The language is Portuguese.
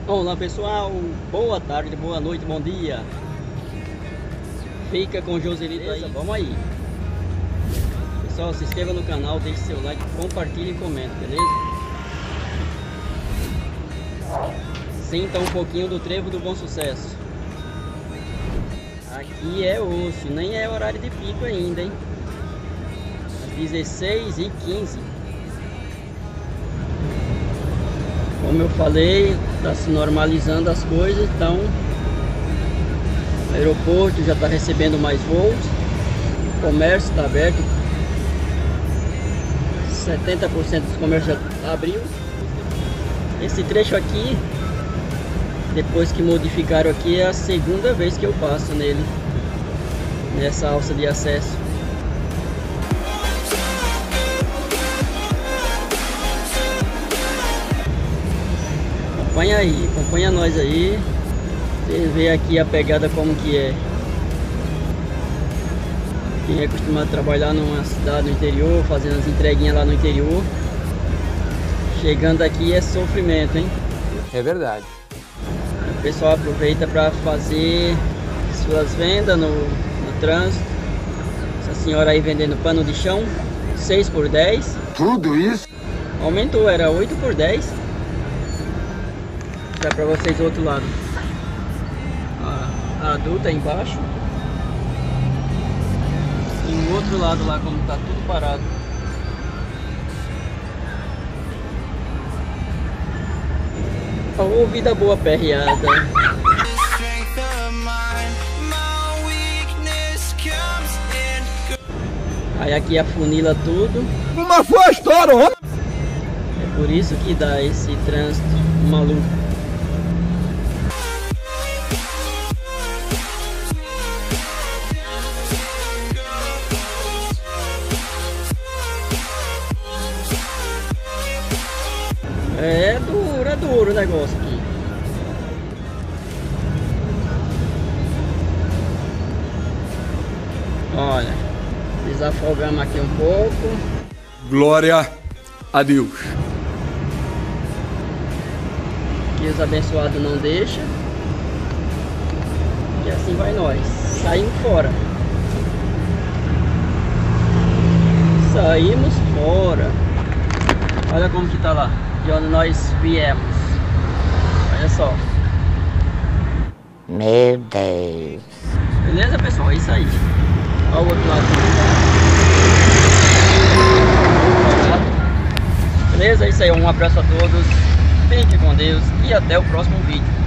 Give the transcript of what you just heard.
Olá pessoal, boa tarde, boa noite, bom dia. Fica com o Joselito aí, vamos aí. Pessoal, se inscreva no canal, deixe seu like, compartilhe e comente, beleza? Sinta um pouquinho do trevo do Bom Sucesso. Aqui é osso, nem é horário de pico ainda, hein? Às 16h15. Como eu falei, está se normalizando as coisas, então o aeroporto já está recebendo mais voos, o comércio está aberto, 70% dos comércios já abriu. Esse trecho aqui, depois que modificaram aqui, é a segunda vez que eu passo nele, nessa alça de acesso. Acompanha aí, acompanha nós aí. Você vê aqui a pegada como que é. Quem é acostumado a trabalhar numa cidade no interior, fazendo as entreguinhas lá no interior, chegando aqui é sofrimento, hein? É verdade. O pessoal aproveita para fazer suas vendas no trânsito. Essa senhora aí vendendo pano de chão, 6 por 10. Tudo isso? Aumentou, era 8 por 10. Dá pra vocês do outro lado. A adulta aí embaixo. E o outro lado lá, como tá tudo parado. Ô, vida boa perreada. Aí aqui afunila tudo. Uma foi a história, ó. É por isso que dá esse trânsito maluco. É duro o negócio aqui. Olha, desafogamos aqui um pouco. Glória a Deus. Que os abençoados não deixam. E assim vai nós. Saímos fora. Saímos fora. Olha como que tá lá. De onde nós viemos. Olha só. Meu Deus. Beleza, pessoal? É isso aí. Olha o outro lado. Beleza? É isso aí. Um abraço a todos. Fiquem com Deus. E até o próximo vídeo.